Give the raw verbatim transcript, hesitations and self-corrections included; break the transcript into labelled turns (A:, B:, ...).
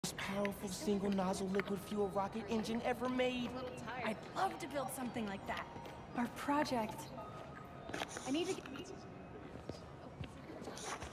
A: Most powerful single nozzle liquid fuel rocket engine ever made.
B: I'd love to build something like that. Our project. I need to get...